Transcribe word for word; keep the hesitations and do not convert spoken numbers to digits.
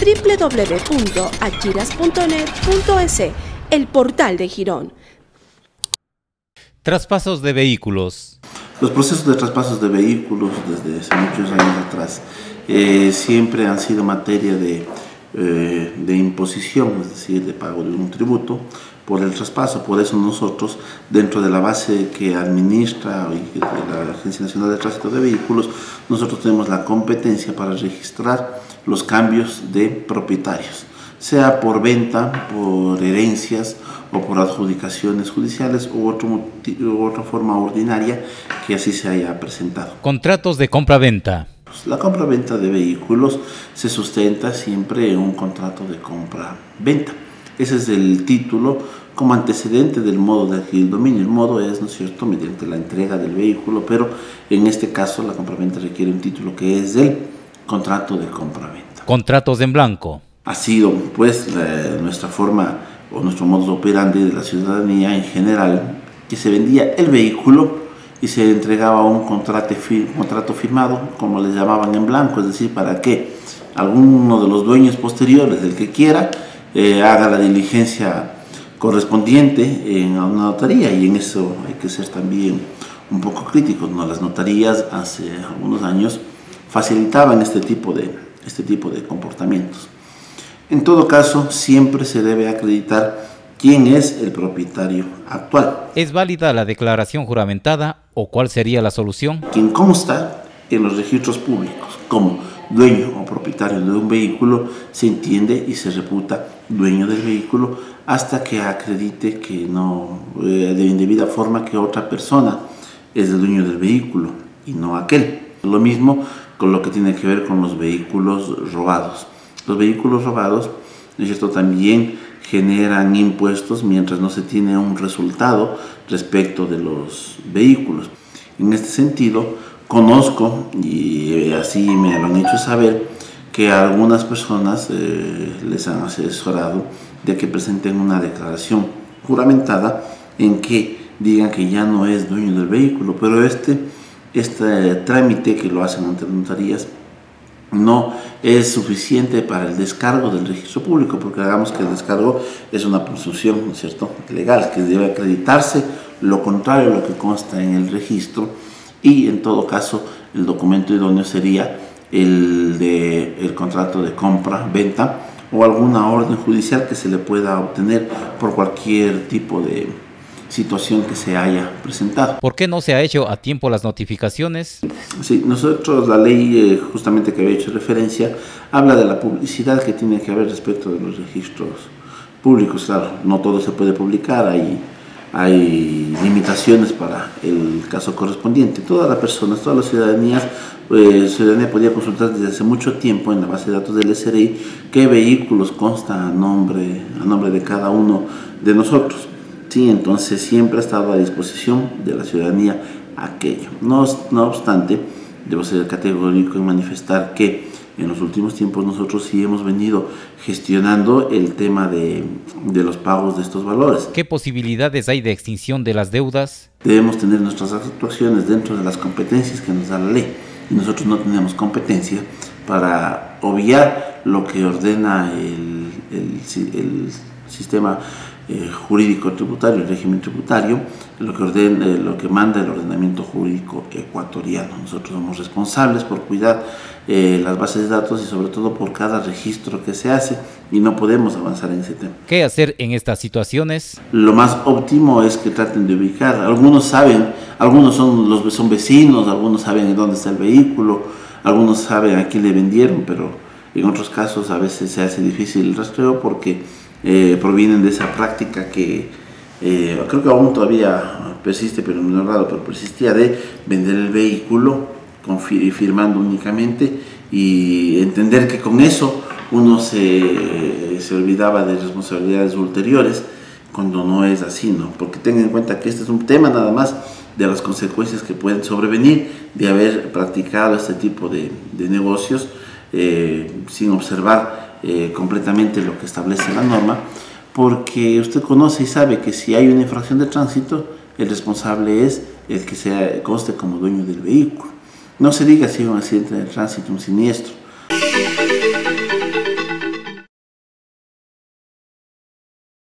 w w w punto achiras punto net punto es, el portal de Girón. Traspasos de vehículos. Los procesos de traspasos de vehículos desde hace muchos años atrás eh, siempre han sido materia de, eh, de imposición, es decir, de pago de un tributo por el traspaso. Por eso nosotros, dentro de la base que administra la Agencia Nacional de Tránsito de Vehículos, nosotros tenemos la competencia para registrar los cambios de propietarios, sea por venta, por herencias o por adjudicaciones judiciales u, otro, u otra forma ordinaria que así se haya presentado. Contratos de compra-venta. La compra-venta de vehículos se sustenta siempre en un contrato de compra-venta. Ese es el título como antecedente del modo de adquirir dominio. El modo es, ¿no es cierto?, mediante la entrega del vehículo, pero en este caso la compra-venta requiere un título que es el contrato de compra-venta. Contratos en blanco. Ha sido, pues, la, nuestra forma o nuestro modus operandi de la ciudadanía en general, que se vendía el vehículo y se entregaba un contrato, un contrato firmado, como le llamaban, en blanco, es decir, para que alguno de los dueños posteriores, el que quiera, eh, haga la diligencia correspondiente en una notaría, y en eso hay que ser también un poco críticos, ¿no? Las notarías hace algunos años facilitaban este tipo de, este tipo de comportamientos. En todo caso, siempre se debe acreditar quién es el propietario actual. ¿Es válida la declaración juramentada o cuál sería la solución? Quien consta en los registros públicos como dueño o propietario de un vehículo se entiende y se reputa dueño del vehículo hasta que acredite que no, eh, de indebida forma, que otra persona es el dueño del vehículo y no aquel. Lo mismo con lo que tiene que ver con los vehículos robados. Los vehículos robados, ¿no es cierto?, también generan impuestos mientras no se tiene un resultado respecto de los vehículos. En este sentido, conozco, y así me lo han hecho saber, que a algunas personas eh, les han asesorado de que presenten una declaración juramentada en que digan que ya no es dueño del vehículo, pero este, este trámite que lo hacen ante las notarías no es suficiente para el descargo del registro público, porque hagamos que el descargo es una presunción, ¿no es cierto?, legal, que debe acreditarse lo contrario a lo que consta en el registro, y en todo caso el documento idóneo sería el de el contrato de compra-venta o alguna orden judicial que se le pueda obtener por cualquier tipo de situación que se haya presentado. ¿Por qué no se ha hecho a tiempo las notificaciones? Sí, nosotros, la ley eh, justamente que había hecho referencia, habla de la publicidad que tiene que haber respecto de los registros públicos. Claro, no todo se puede publicar, hay, hay limitaciones para el caso correspondiente. Todas las personas, todas las ciudadanías, eh, ciudadanía podía consultar desde hace mucho tiempo en la base de datos del S R I qué vehículos consta a nombre, a nombre de cada uno de nosotros. Sí, entonces siempre ha estado a disposición de la ciudadanía aquello. No, no obstante, debo ser categórico en manifestar que en los últimos tiempos nosotros sí hemos venido gestionando el tema de, de los pagos de estos valores. ¿Qué posibilidades hay de extinción de las deudas? Debemos tener nuestras actuaciones dentro de las competencias que nos da la ley, y nosotros no tenemos competencia para obviar lo que ordena el, el, el sistema Eh, jurídico tributario, el régimen tributario, lo que, ordena, eh, lo que manda el ordenamiento jurídico ecuatoriano. Nosotros somos responsables por cuidar eh, las bases de datos y sobre todo por cada registro que se hace, y no podemos avanzar en ese tema. ¿Qué hacer en estas situaciones? Lo más óptimo es que traten de ubicar. Algunos saben, algunos son, los, son vecinos, algunos saben dónde está el vehículo, algunos saben a quién le vendieron, pero en otros casos a veces se hace difícil el rastreo porque Eh, provienen de esa práctica que eh, creo que aún todavía persiste, pero en menor grado, pero persistía, de vender el vehículo con, firmando únicamente, y entender que con eso uno se, se olvidaba de responsabilidades ulteriores, cuando no es así, ¿no? Porque tengan en cuenta que este es un tema nada más de las consecuencias que pueden sobrevenir de haber practicado este tipo de, de negocios eh, sin observar Eh, completamente lo que establece la norma, porque usted conoce y sabe que si hay una infracción de tránsito, el responsable es el que sea, conste como dueño del vehículo. No se diga si hay un accidente de tránsito, un siniestro.